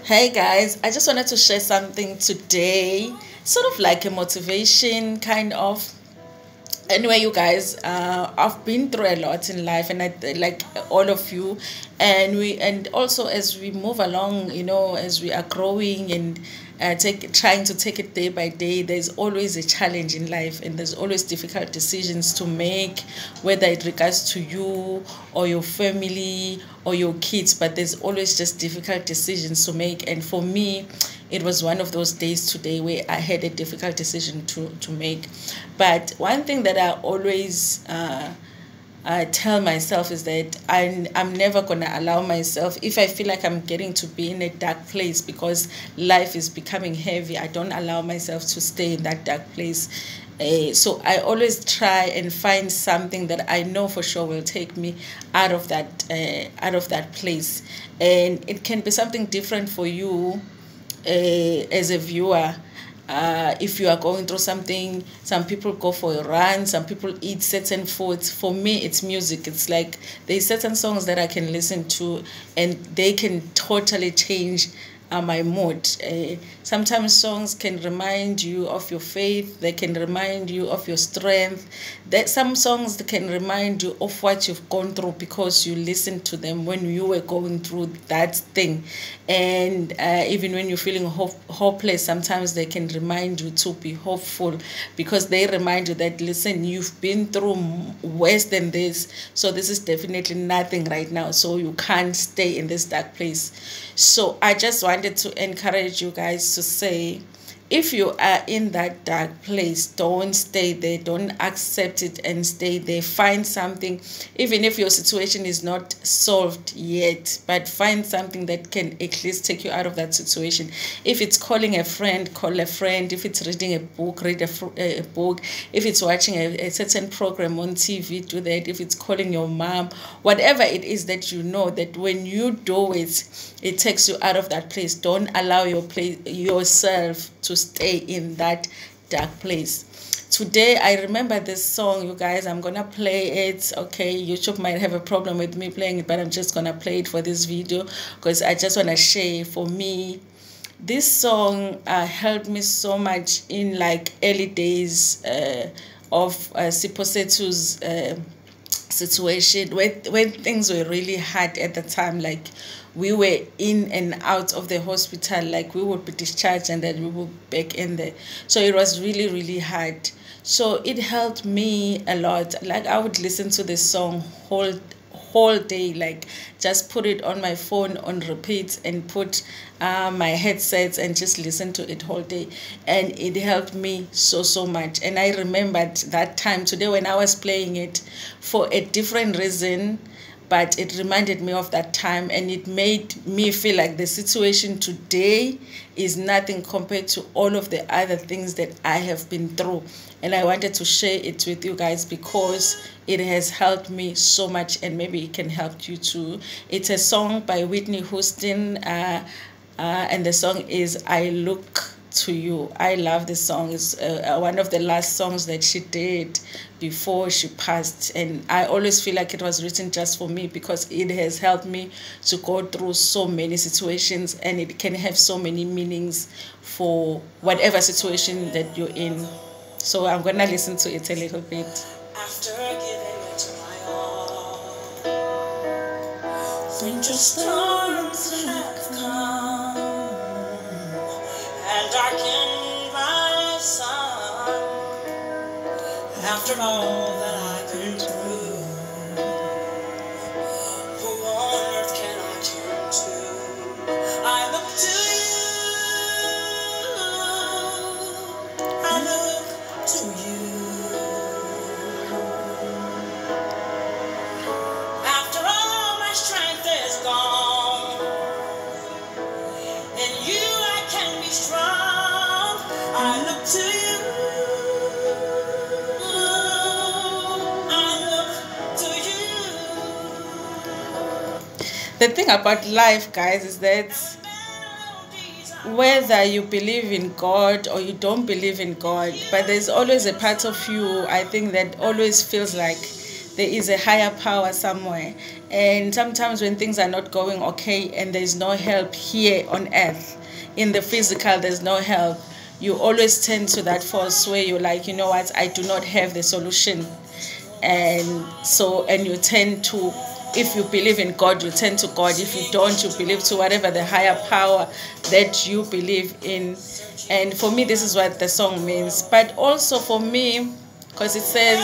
Hey guys, I just wanted to share something today, sort of like a motivation kind of. Anyway, you guys, I've been through a lot in life, and I like all of you, and also as we move along, as we are growing and trying to take it day by day. There's always a challenge in life, and there's always difficult decisions to make, whether it regards to you or your family or your kids. But there's always just difficult decisions to make, and for me, it was one of those days today where I had a difficult decision to make. But one thing that I always tell myself is that I'm never going to allow myself, if I feel like I'm getting to be in a dark place because life is becoming heavy, I don't allow myself to stay in that dark place. So I always try and find something that I know for sure will take me out of that place, and it can be something different for you as a viewer. If you are going through something, some people go for a run, some people eat certain foods. For me, it's music. It's like there's certain songs that I can listen to, and they can totally change my mood. Sometimes songs can remind you of your faith. They can remind you of your strength. That some songs can remind you of what you've gone through because you listened to them when you were going through that thing. And even when you're feeling hopeless, sometimes they can remind you to be hopeful, because they remind you that, listen, you've been through worse than this, so this is definitely nothing right now, so you can't stay in this dark place. So I just wanted to encourage you guys to say, if you are in that dark place, don't stay there. Don't accept it and stay there. Find something, even if your situation is not solved yet, but find something that can at least take you out of that situation. If it's calling a friend, call a friend. If it's reading a book, read a book. If it's watching a certain program on TV, do that. If it's calling your mom, whatever it is that you know that when you do it, it takes you out of that place. Don't allow yourself to stay in that dark place. Today, I remember this song, you guys. I'm gonna play it. Okay, YouTube might have a problem with me playing it, but I'm just gonna play it for this video because I just want to share. For me, this song helped me so much in like early days of Siposetu's situation, when things were really hard at the time. Like, we were in and out of the hospital, like we would be discharged and then we would be back in there. So it was really, really hard. So it helped me a lot. Like, I would listen to this song whole day, like just put it on my phone on repeat and put my headsets and just listen to it whole day, and it helped me so much. And I remembered that time today when I was playing it for a different reason, but it reminded me of that time, and it made me feel like the situation today is nothing compared to all of the other things that I have been through. And I wanted to share it with you guys because it has helped me so much, and maybe it can help you too. It's a song by Whitney Houston, and the song is I Look to You. I love this song. It's one of the last songs that she did before she passed, and I always feel like it was written just for me because it has helped me to go through so many situations, and it can have so many meanings for whatever situation that you're in. So I'm gonna listen to it a little bit. After giving it to my all, winter storms have come and darkened my sun. After all that I've been through, who on earth can I turn to? I look to you. I look to you. After all my strength is gone, in you I can be strong. I look to you. The thing about life, guys, is that whether you believe in God or you don't believe in God, but there's always a part of you, I think, that always feels like there is a higher power somewhere. And sometimes when things are not going okay and there's no help here on earth, in the physical, there's no help, you always tend to that force where you're like, you know what, I do not have the solution. And you tend to, if you believe in God, you turn to God. If you don't, you believe to whatever the higher power that you believe in. And for me, this is what the song means. But also for me, because it says,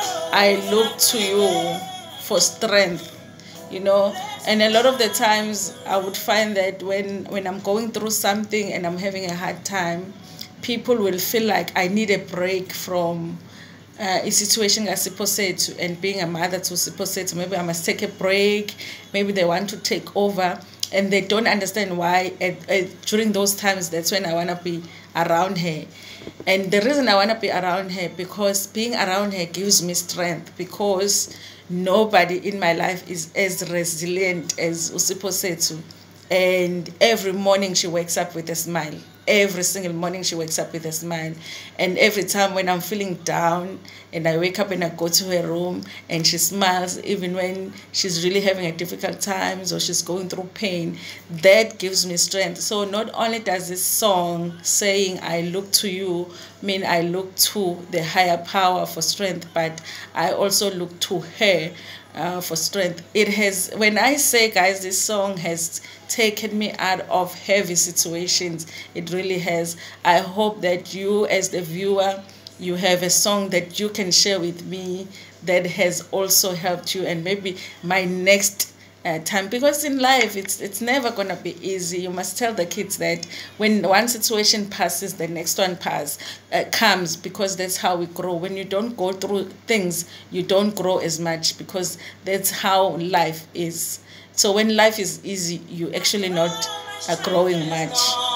I look to you for strength, you know. And a lot of the times I would find that when I'm going through something and I'm having a hard time, people will feel like I need a break from a situation and being a mother to maybe I must take a break, maybe they want to take over, and they don't understand why during those times that's when I want to be around her. And the reason I want to be around her, because being around her gives me strength, because nobody in my life is as resilient as Usiposetu. And every morning she wakes up with a smile. Every single morning she wakes up with a smile. And every time when I'm feeling down and I wake up and I go to her room and she smiles, even when she's really having a difficult time or she's going through pain, that gives me strength. So not only does this song saying I look to you mean I look to the higher power for strength, but I also look to her for strength. It has, when I say, guys, this song has taken me out of heavy situations. It really has. I hope that you as the viewer, you have a song that you can share with me that has also helped you, and maybe my next time, because in life it's never gonna be easy. You must tell the kids that when one situation passes, the next one comes, because that's how we grow. When you don't go through things, you don't grow as much, because that's how life is. So when life is easy, you actually not growing much.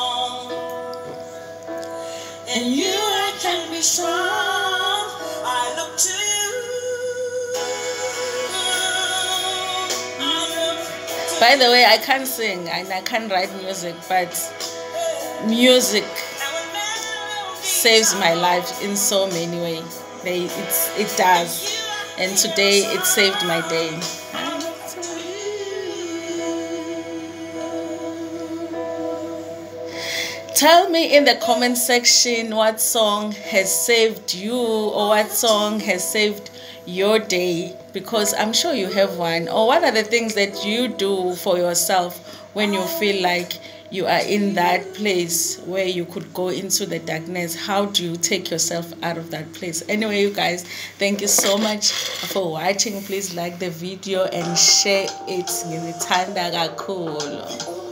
And you can be strong. I look to you. By the way, I can't sing and I can't write music, but music saves my life in so many ways. It does. And today it saved my day. Tell me in the comment section what song has saved you, or what song has saved your day, because I'm sure you have one. Or what are the things that you do for yourself when you feel like you are in that place where you could go into the darkness? How do you take yourself out of that place? Anyway, you guys, thank you so much for watching. Please like the video and share it. Ntando kakhulu.